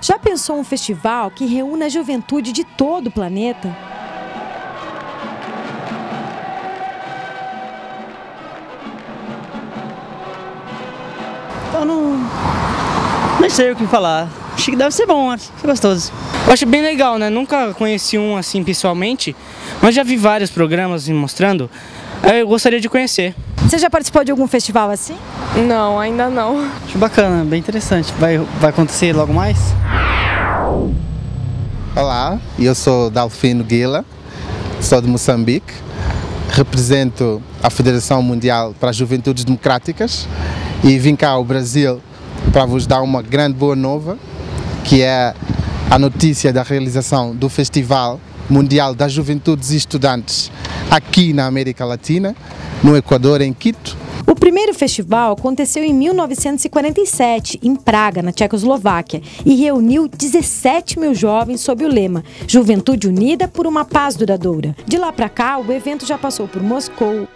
Já pensou um festival que reúne a juventude de todo o planeta? Eu não sei o que falar. Acho que deve ser bom, acho que é gostoso. Eu acho bem legal, né? Nunca conheci um assim pessoalmente, mas já vi vários programas me mostrando. Eu gostaria de conhecer. Você já participou de algum festival assim? Não, ainda não. Acho bacana, bem interessante. Vai acontecer logo mais? Olá, eu sou Dalfino Guila, sou de Moçambique, represento a Federação Mundial para as Juventudes Democráticas e vim cá ao Brasil para vos dar uma grande boa nova, que é a notícia da realização do Festival Mundial das Juventudes e Estudantes aqui na América Latina, no Equador, em Quito. O primeiro festival aconteceu em 1947, em Praga, na Tchecoslováquia, e reuniu 17 mil jovens sob o lema Juventude Unida por uma Paz Duradoura. De lá para cá, o evento já passou por Moscou,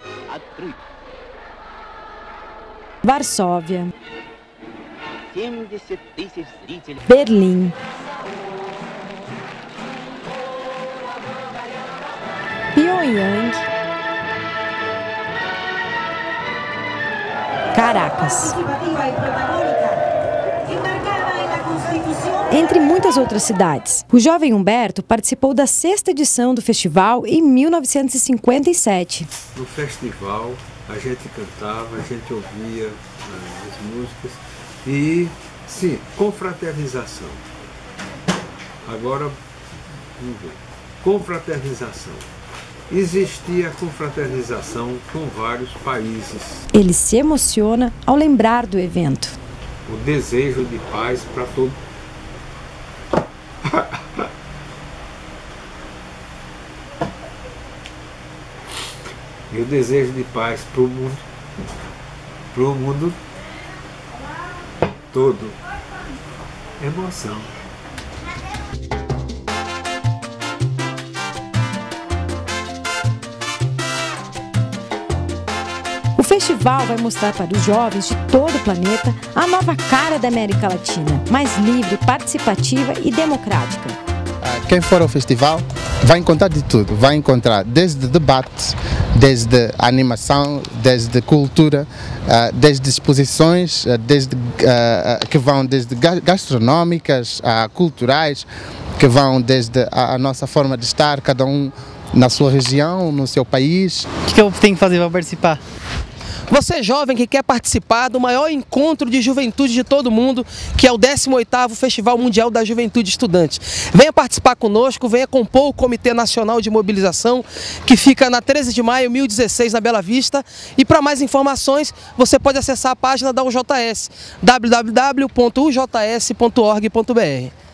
Varsóvia, Berlim, Pyongyang, Caracas, entre muitas outras cidades. O jovem Humberto participou da 6ª edição do festival em 1957. No festival a gente cantava, a gente ouvia as músicas e, sim, confraternização. Agora, vamos ver, confraternização. Existia confraternização com vários países. Ele se emociona ao lembrar do evento. O desejo de paz para todo. E o desejo de paz para o mundo todo. Emoção. O festival vai mostrar para os jovens de todo o planeta a nova cara da América Latina, mais livre, participativa e democrática. Quem for ao festival vai encontrar de tudo, vai encontrar desde debate, desde animação, desde cultura, desde exposições, que vão desde gastronómicas, culturais, que vão desde a nossa forma de estar, cada um na sua região, no seu país. O que eu tenho que fazer para participar? Você jovem que quer participar do maior encontro de juventude de todo mundo, que é o 18º Festival Mundial da Juventude Estudante. Venha participar conosco, venha compor o Comitê Nacional de Mobilização, que fica na 13 de maio, 1016, na Bela Vista. E para mais informações, você pode acessar a página da UJS, www.ujs.org.br.